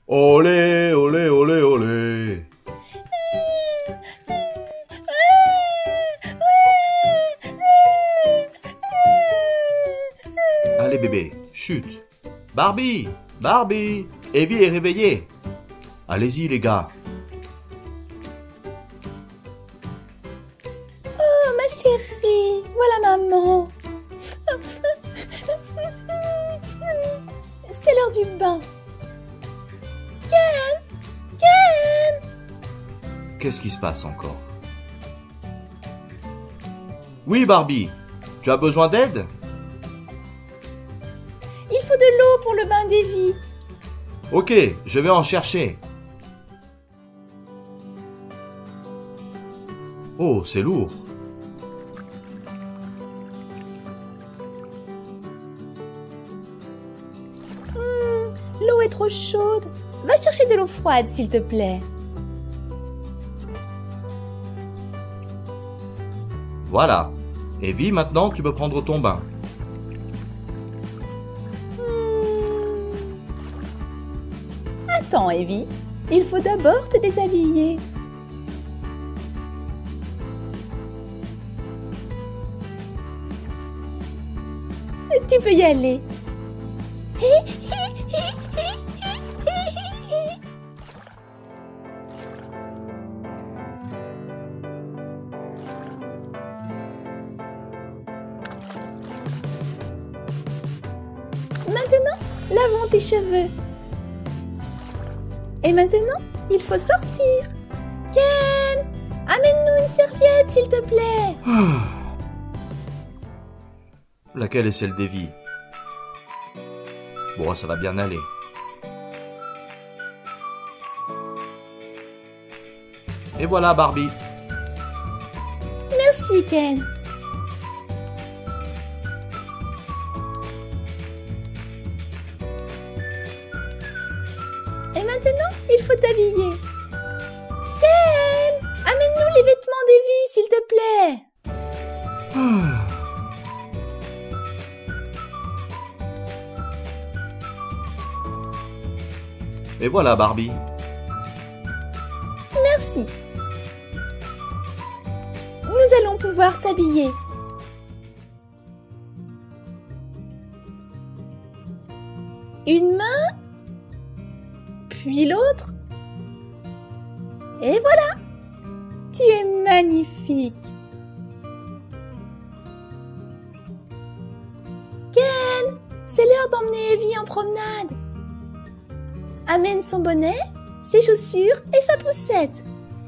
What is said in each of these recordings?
Olé, olé, olé, olé. Allez bébé, chute. Barbie, Barbie, Evie est réveillée. Allez-y les gars. Oh ma chérie, voilà maman. C'est l'heure du bain. Ken, Ken. Qu'est-ce qui se passe encore? Oui Barbie, tu as besoin d'aide? Il faut de l'eau pour le bain d'Evie. Ok, je vais en chercher. Oh, c'est lourd. L'eau est trop chaude. Va chercher de l'eau froide, s'il te plaît. Voilà. Evie, maintenant tu peux prendre ton bain. Attends, Evie. Il faut d'abord te déshabiller. Tu peux y aller. Maintenant, lavons tes cheveux. Et maintenant, il faut sortir. Ken, amène-nous une serviette, s'il te plaît. Laquelle est celle d'Evie? Bon, ça va bien aller. Et voilà Barbie. Merci, Ken. Et maintenant, il faut t'habiller. Ken, amène-nous les vêtements d'Evie, s'il te plaît. Et voilà Barbie. Merci. Nous allons pouvoir t'habiller. Une main, puis l'autre. Et voilà, tu es magnifique. Ken, c'est l'heure d'emmener Evie en promenade. Amène son bonnet, ses chaussures et sa poussette.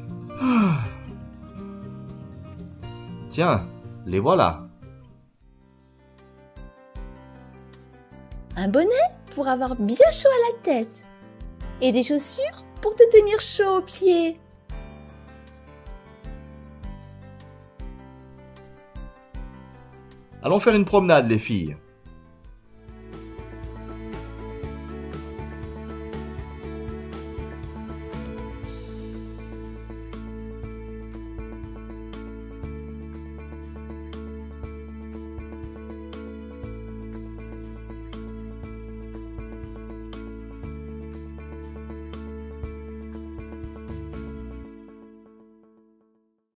Tiens, les voilà. Un bonnet pour avoir bien chaud à la tête. Et des chaussures pour te tenir chaud aux pieds. Allons faire une promenade les filles.